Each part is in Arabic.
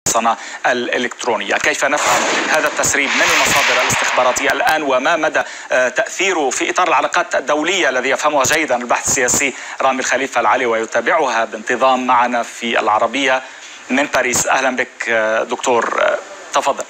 الحصانة الإلكترونية. كيف نفهم هذا التسريب من المصادر الاستخباراتية الآن، وما مدى تأثيره في إطار العلاقات الدولية الذي يفهمها جيدا الباحث السياسي رامي الخليفة العلي ويتابعها بانتظام معنا في العربية من باريس؟ أهلا بك دكتور، تفضل.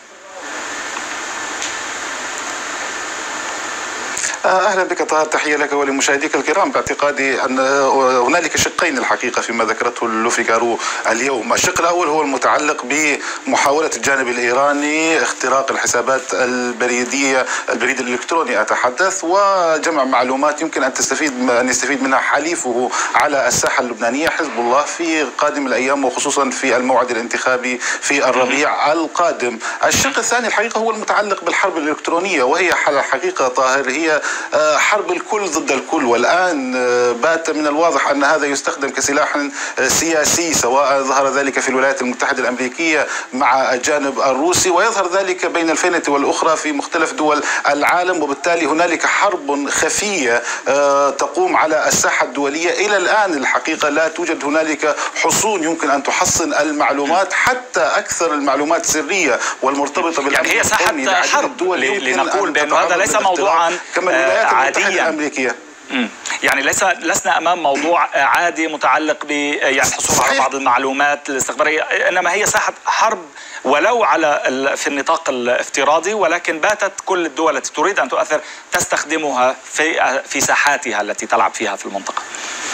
أهلا بك طاهر، تحية لك ولمشاهديك الكرام. باعتقادي أن هنالك شقين الحقيقة فيما ذكرته لوفيغارو اليوم. الشق الأول هو المتعلق بمحاولة الجانب الإيراني اختراق الحسابات البريد الإلكتروني أتحدث، وجمع معلومات يمكن أن يستفيد منها حليفه على الساحة اللبنانية حزب الله في قادم الأيام، وخصوصا في الموعد الانتخابي في الربيع القادم. الشق الثاني الحقيقة هو المتعلق بالحرب الإلكترونية، وهي الحقيقة طاهر هي حرب الكل ضد الكل، والآن بات من الواضح أن هذا يستخدم كسلاح سياسي، سواء ظهر ذلك في الولايات المتحدة الأمريكية مع الجانب الروسي، ويظهر ذلك بين الفينة والأخرى في مختلف دول العالم. وبالتالي هنالك حرب خفية تقوم على الساحة الدولية. إلى الآن الحقيقة لا توجد هنالك حصون يمكن أن تحصن المعلومات، حتى أكثر المعلومات سرية والمرتبطة بالأمن يعني هي ساحة حرب، لنقول بأن هذا ليس موضوعا عاديا. يعني لسنا امام موضوع عادي متعلق ب يعني الحصول على بعض المعلومات الاستخباريه، انما هي ساحه حرب ولو على في النطاق الافتراضي، ولكن باتت كل الدول التي تريد ان تؤثر تستخدمها في ساحاتها التي تلعب فيها في المنطقه.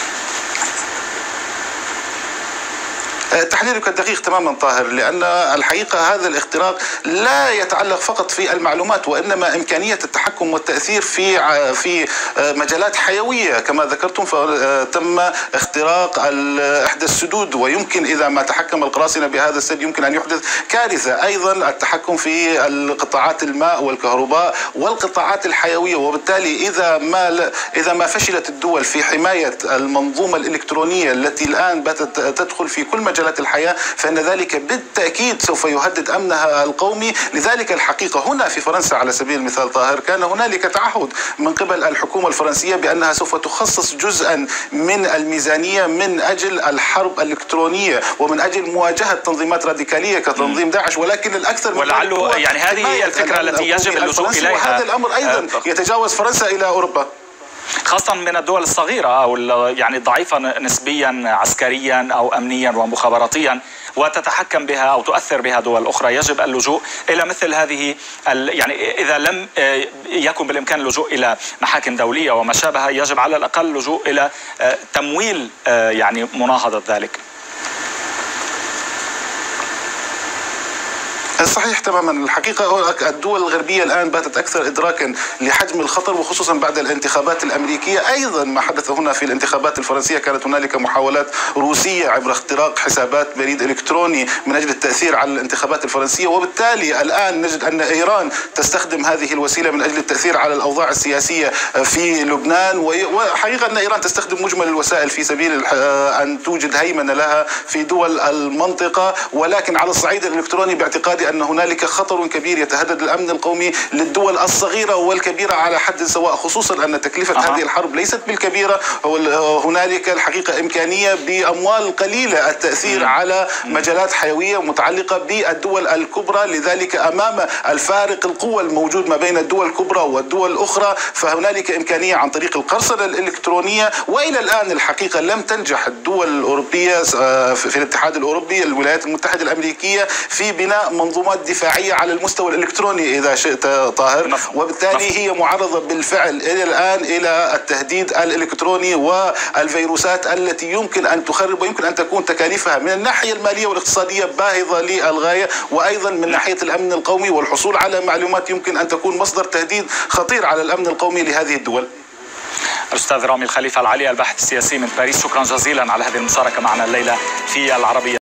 تحليلك الدقيق تماما طاهر، لأن الحقيقة هذا الاختراق لا يتعلق فقط في المعلومات، وإنما إمكانية التحكم والتأثير في مجالات حيوية كما ذكرتم. فتم اختراق إحدى السدود، ويمكن إذا ما تحكم القراصنة بهذا السد يمكن أن يحدث كارثة. أيضا التحكم في قطاعات الماء والكهرباء والقطاعات الحيوية. وبالتالي إذا ما فشلت الدول في حماية المنظومة الإلكترونية التي الآن باتت تدخل في كل مجالات الحياة، فإن ذلك بالتأكيد سوف يهدد أمنها القومي. لذلك الحقيقة هنا في فرنسا على سبيل المثال طاهر كان هنالك تعهد من قبل الحكومة الفرنسية بأنها سوف تخصص جزءا من الميزانية من أجل الحرب الإلكترونية ومن أجل مواجهة تنظيمات راديكالية كتنظيم داعش، ولكن الأكثر من ولعله يعني هذه هي الفكرة التي يجب اللجوء إليها. وهذا الأمر أيضا يتجاوز فرنسا إلى أوروبا، خاصة من الدول الصغيرة أو يعني الضعيفة نسبيا عسكريا أو أمنيا ومخابراتيا، وتتحكم بها أو تؤثر بها دول أخرى. يجب اللجوء إلى مثل هذه يعني إذا لم يكن بالإمكان اللجوء إلى محاكم دولية وما شابه، يجب على الأقل اللجوء إلى تمويل يعني مناهضة ذلك. صحيح تماما. الحقيقة الدول الغربية الآن باتت أكثر إدراكا لحجم الخطر، وخصوصا بعد الانتخابات الأمريكية. أيضا ما حدث هنا في الانتخابات الفرنسية كانت هنالك محاولات روسية عبر اختراق حسابات بريد إلكتروني من أجل التأثير على الانتخابات الفرنسية. وبالتالي الآن نجد أن إيران تستخدم هذه الوسيلة من أجل التأثير على الأوضاع السياسية في لبنان. وحقيقة أن إيران تستخدم مجمل الوسائل في سبيل أن توجد هيمنة لها في دول المنطقة. ولكن على الصعيد الإلكتروني باعتقادي أن هنالك خطر كبير يتهدد الأمن القومي للدول الصغيرة والكبيرة على حد سواء، خصوصا أن تكلفة هذه الحرب ليست بالكبيرة. هنالك الحقيقة إمكانية بأموال قليلة التأثير على مجالات حيوية متعلقة بالدول الكبرى. لذلك أمام الفارق القوة الموجود ما بين الدول الكبرى والدول الأخرى، فهنالك إمكانية عن طريق القرصنة الإلكترونية. وإلى الآن الحقيقة لم تنجح الدول الأوروبية في الاتحاد الأوروبي، الولايات المتحدة الأمريكية، في بناء منظومات دفاعية على المستوى الإلكتروني إذا شئت طاهر. وبالتالي هي معرضة بالفعل إلى الآن إلى التهديد الإلكتروني والفيروسات التي يمكن أن تخرب، ويمكن أن تكون تكاليفها من الناحية المالية والاقتصادية باهظة للغاية، وأيضا من ناحية الأمن القومي والحصول على معلومات يمكن أن تكون مصدر تهديد خطير على الأمن القومي لهذه الدول. الأستاذ رامي الخليفة العلي الباحث السياسي من باريس، شكرا جزيلا على هذه المشاركة معنا الليلة في العربية.